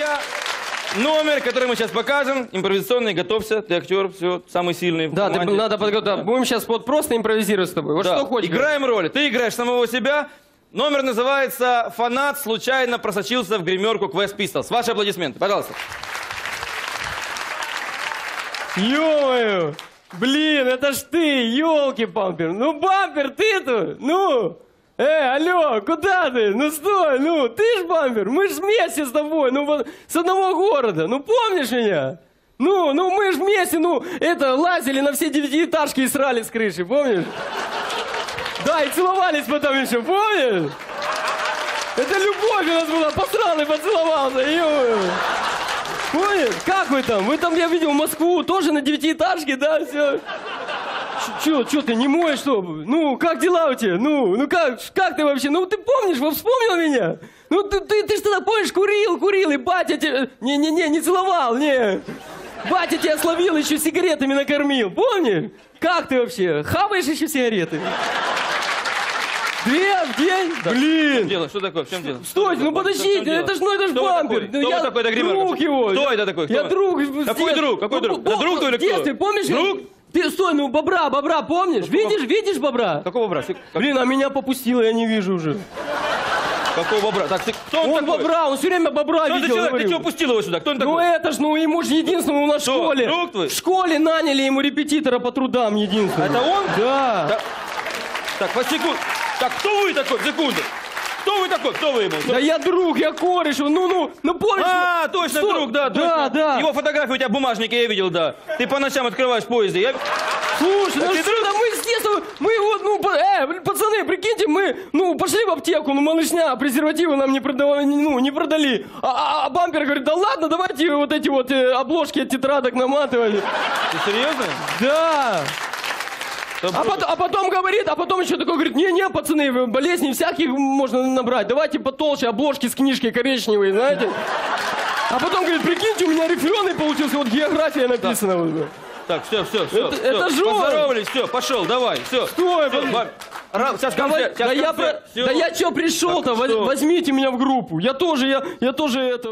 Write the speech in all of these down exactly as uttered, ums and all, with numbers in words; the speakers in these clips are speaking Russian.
друзья, номер, который мы сейчас покажем, импровизационный, готовься, ты актер, все, самый сильный. Да, ты, надо подготовить. Будем сейчас вот просто импровизировать с тобой. Вот да. что хочешь. Играем роли. Ты играешь самого себя. Номер называется «Фанат случайно просочился в гримерку Quest Pistols». Ваши аплодисменты, пожалуйста. Ё-моё! Блин, это ж ты, елки, Бампер. Ну, Бампер, ты тут, ну. Э, алло, куда ты? Ну, стой, ну, ты ж, Бампер, мы ж вместе с тобой, ну, вот, с одного города, ну, помнишь меня? Ну, ну, мы ж вместе, ну, это, лазили на все девятиэтажки и срали с крыши, помнишь? Да, и целовались потом еще, помнишь? Это любовь у нас была, посрал и поцеловался, ё-моё. Понял? Как вы там? Вы там, я видел, Москву, тоже на девятиэтажке, да, все. Чё, чё ты, не мой, что? Ну, как дела у тебя? Ну, ну как, как ты вообще? Ну, ты помнишь, вы вспомнил меня? Ну, ты, ты, ты что-то, помнишь, курил, курил, и батя тебя... Не-не-не, не целовал, не. Батя тебя словил, еще сигаретами накормил, помнишь? Как ты вообще? Хаваешь еще сигареты? Две в день? Да. Блин! В чем дело? Что такое? В чем дело? Стойте, ну подождите, это ж, ну это ж Бампер. Кто я такой? друг его. Кто это такой? Я друг. Какой друг? Какой друг? Это друг твой или кто? В детстве, помнишь? Друг? Ты, стой, ну бобра, бобра, помнишь? Видишь, видишь бобра? Какого бобра? Блин, а меня попустило, я не вижу уже. Какого бобра? Так, ты, кто он, он такой? бобра, он все время бобра что видел. Ты, ты что пустил его сюда? Кто он такой? Ну это ж, ну ему же единственному у нас в школе. Друг твой? В школе наняли ему репетитора по трудам единственного. Это он? Да. да. Так, по секунду. Так, кто вы такой? Секунду. Кто вы такой? Кто вы ему? Да я друг, я кореш, ну, ну, ну помнишь? А, точно, что? друг, да, точно. Да, да. Его фотографию у тебя в бумажнике я видел, да. Ты по ночам открываешь в поезде. Я... Слушай, а ну что, да мы с детства, мы вот, ну, э, пацаны, прикиньте, мы, ну, пошли в аптеку, ну, малышня, презервативы нам не продавали, ну, не продали. А, а, а Бампер говорит, да ладно, давайте вот эти вот э, обложки от тетрадок наматывали. Ты серьезно? Да. А потом, а потом говорит, а потом еще такой говорит, не-не, пацаны, болезней всяких можно набрать, давайте потолще обложки с книжкой коричневые, знаете. А потом говорит, прикиньте, у меня рифленый получился, вот география написана. Вот. Так, все, все, все. Это, все. это жестко. Поздоровались, все, пошел, давай, все. Стой, все, бам... Ра... Сейчас Давай, концерт, сейчас да, я концерт, про... да я что пришел-то, Воз... возьмите меня в группу. Я тоже, я, я тоже это...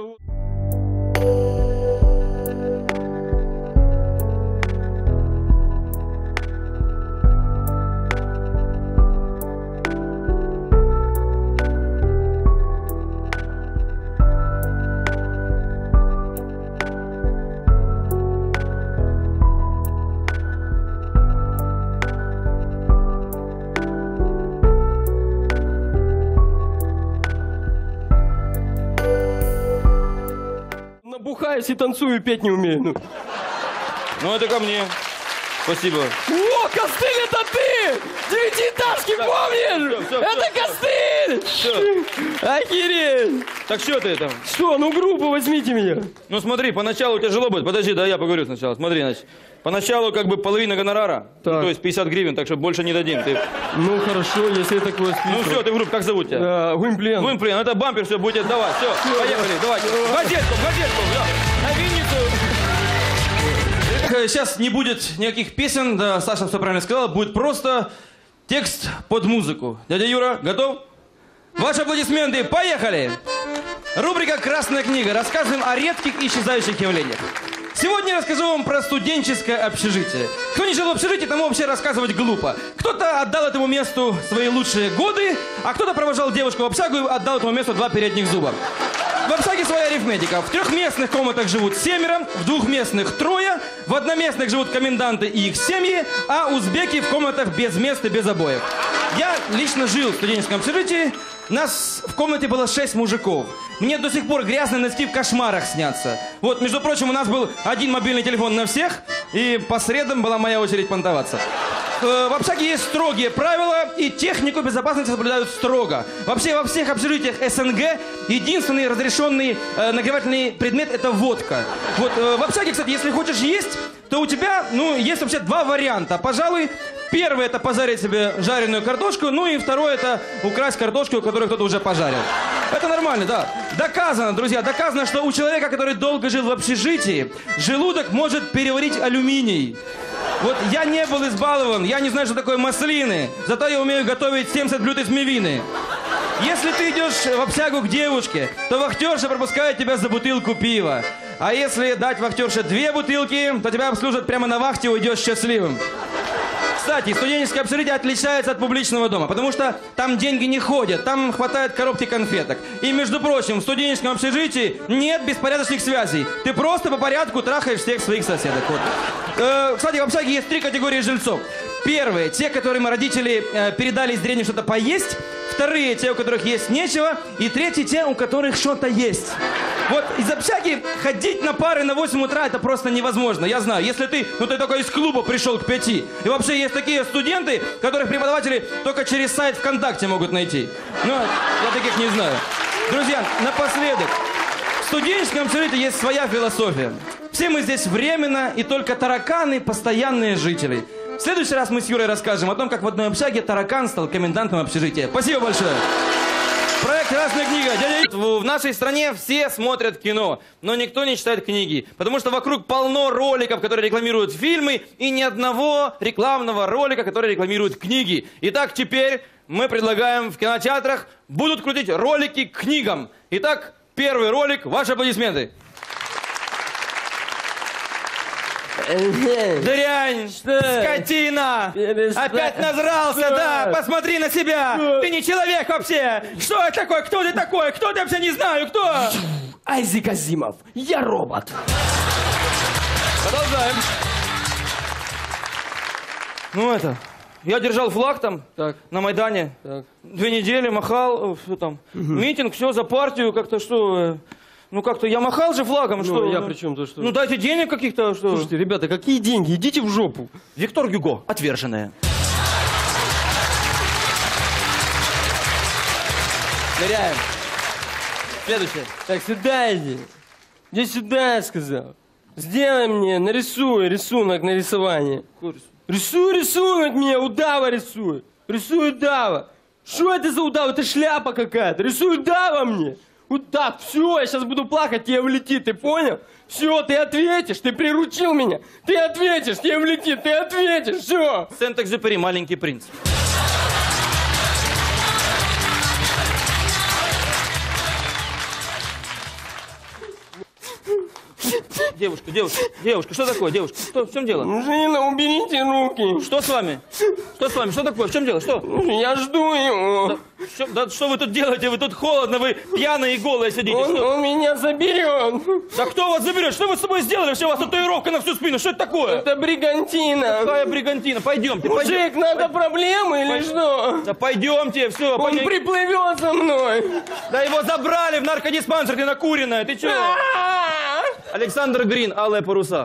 Набухаюсь и танцую, и петь не умею. Ну, ну это ко мне. Спасибо. О, Костыль, это ты! Девятиэтажки, так, помнишь? все, все, это все, Костыль! Все. Охереть! Так что ты там? Что, ну группу возьмите меня. Ну смотри, поначалу тяжело будет. Подожди, да я поговорю сначала. Смотри, значит. Поначалу как бы половина гонорара. Ну, то есть пятьдесят гривен, так что больше не дадим. Ты... Ну хорошо, если такое список. Ну все, ты в группе, как зовут тебя? А, Гуимплен. Гуимплен, это Бампер, все, будет, давай, все, все поехали, да. Давайте. Газетку, газетку, да. На Винницу. Сейчас не будет никаких песен, да, Саша все правильно сказала, будет просто текст под музыку. Дядя Юра, готов? Ваши аплодисменты, поехали! Рубрика «Красная книга». Рассказываем о редких и исчезающих явлениях. Сегодня я расскажу вам про студенческое общежитие. Кто не жил в общежитии, тому вообще рассказывать глупо. Кто-то отдал этому месту свои лучшие годы, а кто-то провожал девушку в общагу и отдал этому месту два передних зуба. В общаге своя арифметика. В трехместных комнатах живут семеро, в двухместных трое, в одноместных живут коменданты и их семьи, а узбеки в комнатах без мест и без обоев. Я лично жил в студенческом общежитии. Нас в комнате было шесть мужиков. Мне до сих пор грязные носки в кошмарах снятся. Вот, между прочим, у нас был один мобильный телефон на всех, и по средам была моя очередь понтоваться. В общаге есть строгие правила, и технику безопасности соблюдают строго. Вообще, во всех общежитиях СНГ единственный разрешенный э, нагревательный предмет – это водка. Вот, э, в общаге, кстати, если хочешь есть, то у тебя, ну, есть вообще два варианта. Пожалуй, первый – это пожарить себе жареную картошку, ну и второй – это украсть картошку, которую кто-то уже пожарил. Это нормально, да. Доказано, друзья, доказано, что у человека, который долго жил в общежитии, желудок может переварить алюминий. Вот я не был избалован, я не знаю, что такое маслины, зато я умею готовить семьдесят блюд из мивины. Если ты идешь в общагу к девушке, то вахтерша пропускает тебя за бутылку пива. А если дать вахтерше две бутылки, то тебя обслужат прямо на вахте, уйдешь счастливым. Кстати, студенческое общежитие отличается от публичного дома, потому что там деньги не ходят, там хватает коробки конфеток. И, между прочим, в студенческом общежитии нет беспорядочных связей. Ты просто по порядку трахаешь всех своих соседок. Вот. Э, кстати, в общаге есть три категории жильцов. Первые, те, которым родители э, передали из деревни что-то поесть. Вторые, те, у которых есть нечего. И третьи, те, у которых что-то есть. Вот из общаги ходить на пары на восемь утра это просто невозможно. Я знаю, если ты, ну ты только из клуба пришел к пяти. И вообще есть такие студенты, которых преподаватели только через сайт ВКонтакте могут найти. Но я таких не знаю. Друзья, напоследок. В студенческом общежитии есть своя философия. Все мы здесь временно, и только тараканы постоянные жители. В следующий раз мы с Юрой расскажем о том, как в одной общаге таракан стал комендантом общежития. Спасибо большое. Проект «Красная книга». Дядя... В нашей стране все смотрят кино, но никто не читает книги. Потому что вокруг полно роликов, которые рекламируют фильмы, и ни одного рекламного ролика, который рекламирует книги. Итак, теперь мы предлагаем в кинотеатрах будут крутить ролики к книгам. Итак, первый ролик. Ваши аплодисменты. Дрянь, Что? скотина, Перестань. опять назрался, Что? да, посмотри на себя, Что? ты не человек вообще, что это такое, кто ты такой, кто ты вообще, не знаю, кто? Айзек Азимов, я робот. Продолжаем. Ну это, я держал флаг там, Так. на Майдане, Так. две недели махал, что там, митинг, все за партию, как-то что... э, Ну как-то я махал же флагом, Ну, что? я при чем, то что? Ну дайте денег каких-то, что? Слушайте, ребята, какие деньги? Идите в жопу. Виктор Гюго, отверженная. Ныряем. Следующее. Так, сюда иди. Иди сюда, я сказал. Сделай мне, нарисуй рисунок на рисование. Рисуй рисунок мне, удава рисуй. Рисуй удава. Что это за удава? Это шляпа какая-то. Рисуй удава мне. Вот так, все, я сейчас буду плакать, тебе влетит, ты понял? Все, ты ответишь, ты приручил меня. Ты ответишь, тебе влетит, ты ответишь, все. Сент-Экзюпери, маленький принц. Девушка, девушка, девушка, что такое, девушка? Что, в чем дело? Мужчина, уберите руки. Что с вами? Что с вами? Что такое? В чем дело? Что? Я жду его. Да, что, да что вы тут делаете? Вы тут холодно, вы пьяные и голые сидите. Он, Что? он меня заберет. Да кто вас заберет? Что вы с собой сделали? Вообще у вас татуировка на всю спину. Что это такое? Это бригантина. Какая бригантина? Пойдемте, Мужик, пойдемте. надо проблемы или Пой- что? Да пойдемте, все. Он приплывет за мной. Да его забрали в наркодиспансер, ты накуренная. Ты че? А-а-а! Александр Грин, алые паруса.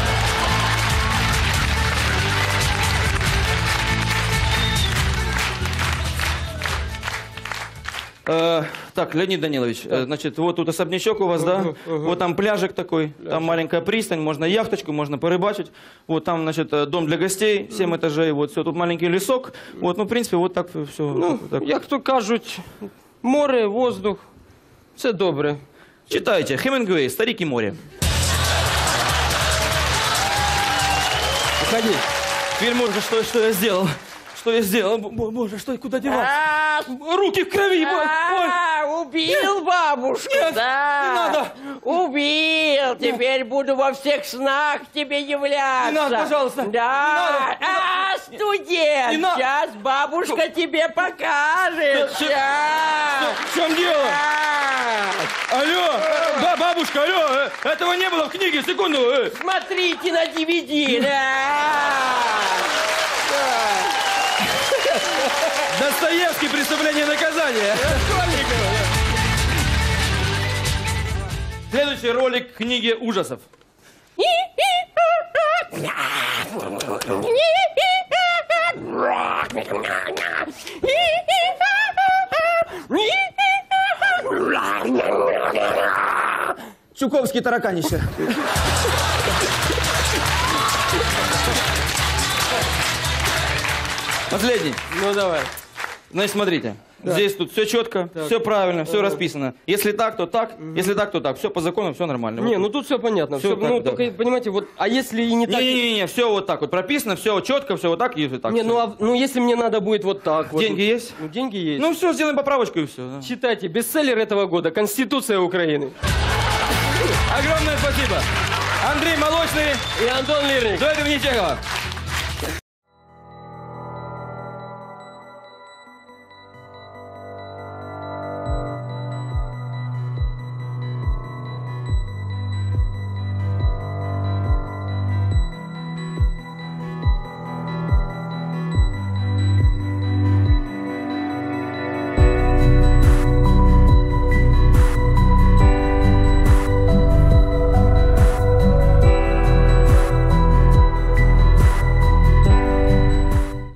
Э, так, Леонид Данилович, э, значит, вот тут особнячок у вас, да? Ага, ага. Вот там пляжик такой, там маленькая пристань, можно яхточку, можно порыбачить. Вот там, значит, э, дом для гостей, семь этажей, вот все, тут маленький лесок. Вот, ну, в принципе, вот так все. Ну, як то кажуть, море, воздух, все добре. Читайте, Хемингуэй, «Старик и море». Уходи. Фильм ужаса, что, что я сделал? Что я сделал? Бо- Боже, что, куда деваться? Руки в крови! бо- Ой. А, убил бабушку, Нет, да? не надо. Убил. Теперь буду во всех снах тебе являться. Не надо, пожалуйста. Да. Не надо. А, студент, Не надо. сейчас бабушка тебе покажет. Что- Щас. В чем дело? А. Алло, да, бабушка, алло, э, этого не было в книге, секунду. э. Смотрите на ди ви ди. Да. Достоевский, «Преступление и наказание». Следующий ролик книги ужасов. Чуковский тараканище. Последний. Ну, давай. Значит, смотрите. Здесь тут все четко, все правильно, все расписано. Если так, то так, если так, то так. Все по закону, все нормально. Не, Вот. ну тут все понятно. Всё Всё, так, ну, да. только, понимаете, вот, а если и не так... Не-не-не, все вот так вот прописано, все четко, все вот так и так. Не, всё. ну, а, ну если мне надо будет вот так вот. Деньги есть? Ну, деньги есть. Ну все, сделаем поправочку и все. Читайте, бестселлер этого года «Конституция Украины». Огромное спасибо. Андрей Молочный, И Антон Лирник. Дуэт имени Чехова.